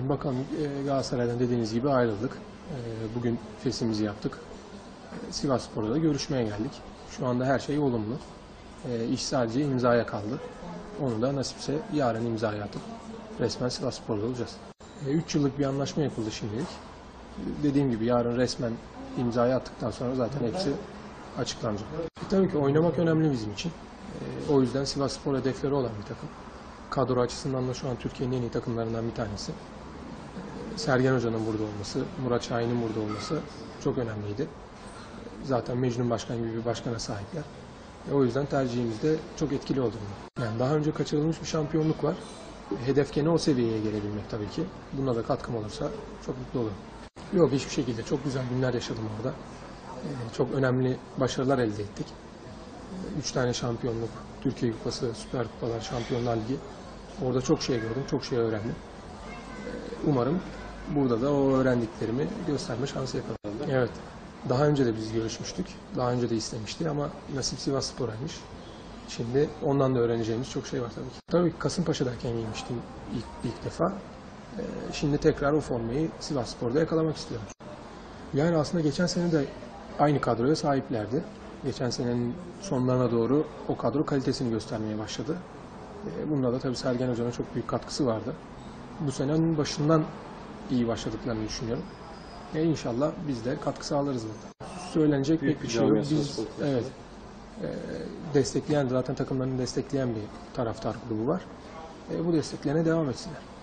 Yani bakalım Galatasaray'dan dediğiniz gibi ayrıldık. Bugün fesimizi yaptık. Sivasspor'da da görüşmeye geldik. Şu anda her şey olumlu. İş sadece imzaya kaldı. Onu da nasipse yarın imzaya atıp resmen Sivasspor'da olacağız. 3 yıllık bir anlaşma yapıldı şimdilik. Dediğim gibi yarın resmen imzaya attıktan sonra zaten hepsi açıklanacak. Tabii ki oynamak önemli bizim için. O yüzden Sivasspor hedefleri olan bir takım. Kadro açısından da şu an Türkiye'nin en iyi takımlarından bir tanesi. Sergen Hoca'nın burada olması, Murat Şahin'in burada olması çok önemliydi. Zaten Mecnun Başkan gibi bir başkana sahipler. O yüzden tercihimiz de çok etkili oldu. Yani daha önce kaçırılmış bir şampiyonluk var. Hedef gene o seviyeye gelebilmek tabii ki. Buna da katkım olursa çok mutlu olurum. Yok, hiçbir şekilde. Çok güzel günler yaşadım orada. Çok önemli başarılar elde ettik. 3 tane şampiyonluk, Türkiye Kupası, Süper Kupalar, Şampiyonlar Ligi. Orada çok şey gördüm, çok şey öğrendim. Umarım burada da o öğrendiklerimi gösterme şansı yakaladım. Evet, daha önce de biz görüşmüştük. Daha önce de istemişti ama nasip Sivasspor'aymış. Şimdi ondan da öğreneceğimiz çok şey var tabii ki. Tabii ki Kasımpaşa'dayken giymiştim ilk defa. Şimdi tekrar o formayı Sivasspor'da yakalamak istiyorum. Yani aslında geçen sene de aynı kadroya sahiplerdi. Geçen senenin sonlarına doğru o kadro kalitesini göstermeye başladı. Bunda da tabii Sergen Hoca'nın çok büyük katkısı vardı. Bu senenin başından iyi başladıklarını düşünüyorum. İnşallah biz de katkı sağlarız burada. Söylenecek pek bir şey yok. Biz evet, destekleyen, zaten takımlarını destekleyen bir taraftar grubu var. Bu desteklerine devam etsinler.